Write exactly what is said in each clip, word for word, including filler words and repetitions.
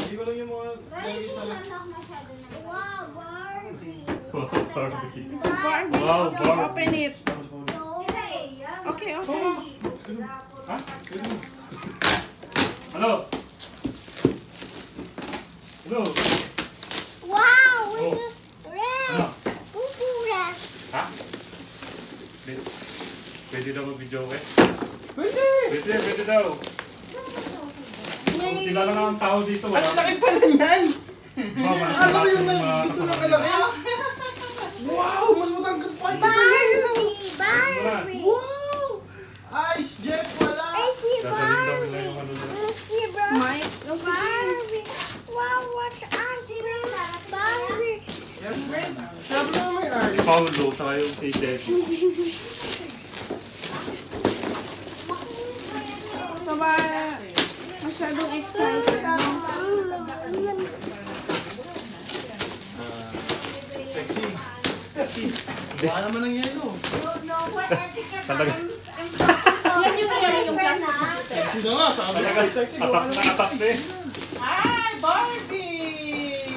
Hindi ko lang yung mga lagi sa left. Wow, Barbie. Wow, Barbie. It's a Barbie. Wow, Okay, Barbie. open it. Okay, okay. Ha? Hello? Hello? Wow, Oh. red. Ano? Pupura. Ha? Pwede, pwede daw mag-video eh? Pwede! Pwede, pwede daw. Kung sila lang ang tao dito, wala. Ang laki pala niyan! Mama, Alam ko yung mga dito na kasama kalaki. nila. Wow! Mas matangkat pa ito. Barbie, Barbie. Wow! Ice Jeff, wala! I see Dadalhin daw nila Barbie. yung ano nila. I see Barbie. Mike, no, sige. Barbie. Wow, what's us? Barbie. Yan, Fred. Sabi mo may ice. Paulo, saka yung kay Debbie. Baba, masyadong excited. Sexy. Sexy. Baka naman ang yelo. Talaga. Yan yung yan yung plastic. Sexy na nga. Sabi Talaga, ko sexy. atak na atak na eh. Ay, Barbie!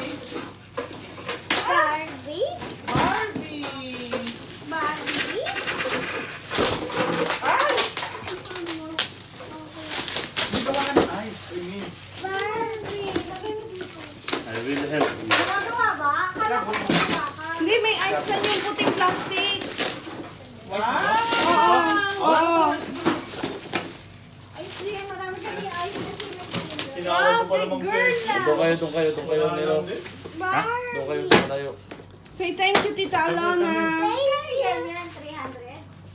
Barbie. Barbie! Barbie. Ay! Hindi ka baka ng ice. I mean. Barbie. Lagay mo dito. I will help you. Ginagawa ba? Akala ko nagkakaroon. Hindi, may ice na yung puting plastic. Ice na ba? Oo. Oo. Ay, siya, marami kami ice na sila. Tinawag ko pa namang sexy. Doon kayo, doon kayo, doon kayo, Wala Nero. lang din. Doon kayo, doon tayo. Say thank you, Tita Alona. Kailan yan? three hundred?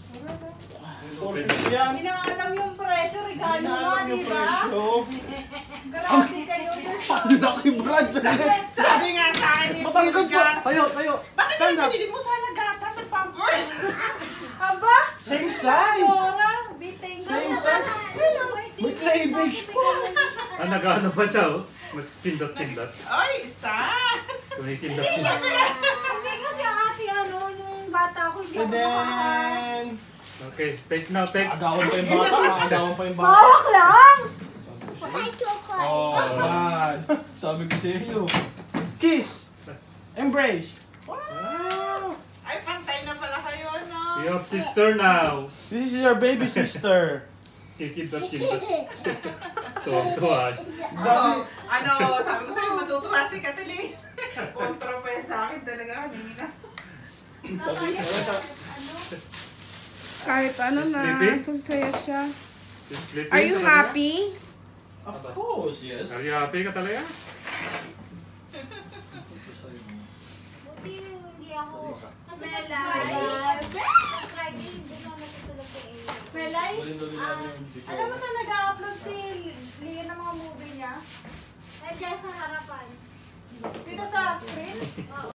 Yan. Hindi na alam yung presyo, regalo mo, Inaalam di yung ba? presyo. Grabe kayo dun. Ang laki brand sa Sabi nga sa akin, yung Matangkad pa. bigas. Tayo, tayo. Bakit Stand yung up. pinili mo sana gatas at pampers? Aba? Same size. Tora, biting. Same size. May cleavage pa. Ah, nag-ano pa siya oh. Pindot-pindot. Ay, stop! Kumikindot-pindot. Hindi kasi ang ate ano, yung bata ko hindi And ako makakahal. then... Okay, take now, take. Agawan pa yung bata. Agawan pa yung bata. Bawak lang! Patay chocolate. Oh, man. Sabi ko sa iyo. Kiss. Embrace. Wow. Ay, pantay na pala kayo, no? You have sister now. This is your baby sister. Kikindot-kindot. Tuwag-tuwag. Ano, ano, sabi ko sa'yo, matutuwa si Kathleen. Kontra pa yan sa akin talaga kanina. Sabi ko sa... Kahit ano na, Sleeping? sasaya siya. She's sleeping Are you talaga? happy? Of course, yes. Are you happy ka talaga? Buti hindi ako. Kasi Melay. Friday, hindi ko natutulog kay Amy. Melay, Ah, alam mo saan nag-upload si Lia ng mga movie niya? Nandiyan sa harapan. Dito sa screen? Oo.